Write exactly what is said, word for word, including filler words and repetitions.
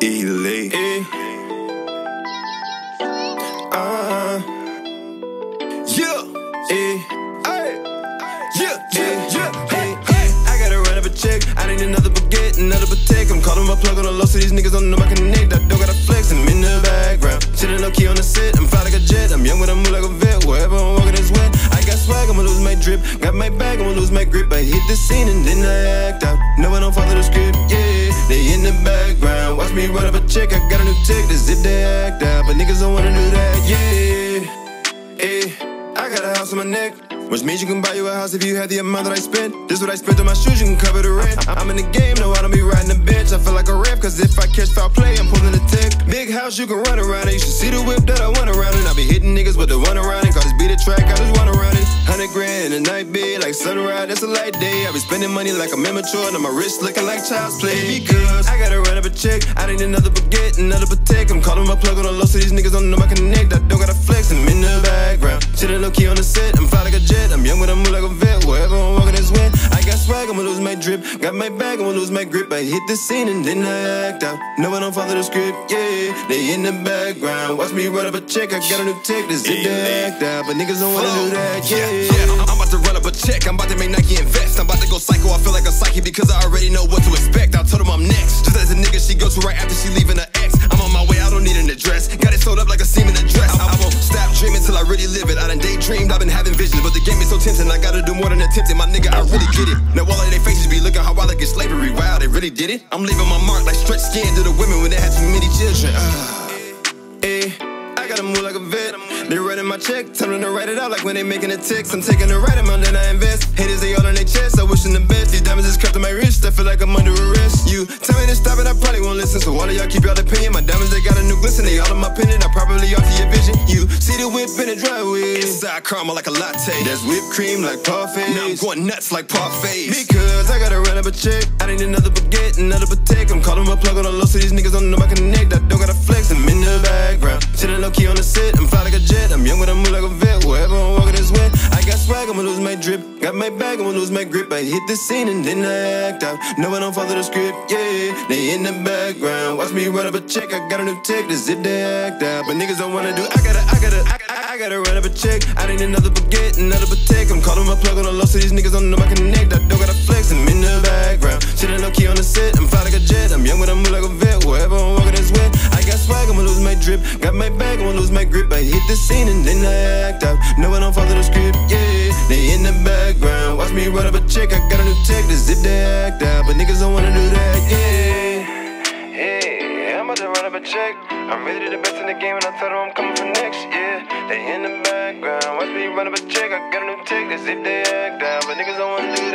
Elite. Uh, yeah, eh, ay, yeah, yeah, yeah, hey, hey. I gotta run up a check. I need another baguette, another patek. I'm calling my plug on the low, so these niggas don't know I connect. I don't gotta flex, I'm in the background. Chillin' low key on the set, I'm fly like a jet. I'm young, but I move like a vet. Wherever I'm walking is wet. I got swag, I'ma lose my drip. Got my bag, I'ma lose my grip. I hit the scene and then I act out. No, I don't follow the script, yeah. They in the background. Watch me run up a check. I got a new tech to zip they act out. But niggas don't wanna do that, yeah. Eh, I got a house on my neck, which means you can buy you a house if you have the amount that I spent. This what I spent on my shoes, you can cover the rent. I'm in the game, no, I don't be riding the bench. I feel like a ref, cause if I catch foul play, I'm pulling the tech. Big house, you can run around it. You should see the whip that I want around it. I be hitting niggas with the one around it. Cause this beat a track, I just run around it. Hundred grand in a night bed, like sunrise, that's a light day. I be spending money like I'm immature, and my wrist looking like child's play. Because I gotta run up a check. I need another baguette, another patek. I'm calling my plug on the low, so these niggas don't know I connect. I don't gotta flex, I'm in the background. Chillin' low key on the set, I'm fly like a jet. I'm young, but I move like a vet. Wherever I'm walking is wet. I got swag, I'ma lose my drip. Got my bag, I'ma lose my grip. I hit the scene and then I act out. No, I don't follow the script, yeah. They in the background. Watch me run up a check. I got a new tech to zip the act out. But niggas don't wanna do that, yeah. Yeah, yeah. I'm about to run up a check. I'm about to make Nike invest. I'm about to go psycho. I feel like a psyche because I already know what to expect. I told him I'm next. Just as a nigga she goes to right after she leaving her ex. I'm on my way, I don't need an address. Got it sold up like a semen address. I, I won't stop dreaming till I really live it. I done daydreamed, I've been having visions, but the game is so tempting. I gotta do more than attempting. My nigga, I really get it. Now all of their faces be looking how I look at slavery. Wow, they really did it. I'm leaving my mark like stretched skin to the women when they had too many children. Uh. Eh, I gotta move like a vet. They writing my check, tell them to write it out like when they making a text. I'm taking the right amount, then I invest. Haters, they all on their chest, I wish them the best. These diamonds is crept on my wrist, I feel like I'm under arrest. You tell me to stop it, I probably won't listen. So all of y'all keep y'all opinion. My diamonds, they got a new glisten, they all in my pendant. I probably off your vision. You see the whip in the driveway. Inside caramel like a latte. That's whipped cream like parfait. Now I'm going nuts like parfaits. Because I gotta run up a check. I need another baguette, another patek. I'm calling my plug on the low, so these niggas don't know I connect. I don't gotta flex, I'm in the background. Chillin' low key on the set, I'm fly like a jet. I'm young, but I move like a vet. Wherever I'm walking is wet. I got swag, I'ma lose my drip. Got my bag, I'ma lose my grip. I hit the scene and then I act out. No, I don't follow the script, yeah. They in the background. Watch me run up a check. I got a new tech to zip they act out. But niggas don't wanna do. I gotta, I gotta, I, I, I gotta run up a check. I need another baguette, another patek. I'm calling my plug on the low, so these niggas don't know I connect. I don't gotta flex, I'm in the background. Chillin' low key on the set, I'm fly like a jet. I'm young, but I move like a vet. Wherever I'm walking is wet. I got swag, I'ma lose my drip. Got my bag, I'ma lose my grip. I hit the scene and then I act out. No, I don't follow the script, yeah. They in the background. Watch me run up a check. I got a new tech to zip they act out. But niggas don't wanna do that, yeah. Hey, I'm about to run up a check. I'm really the best in the game and I told them I'm coming for next, yeah. They in the background. Watch me run up a check. I got a new tech to zip they act out. But niggas don't wanna do that.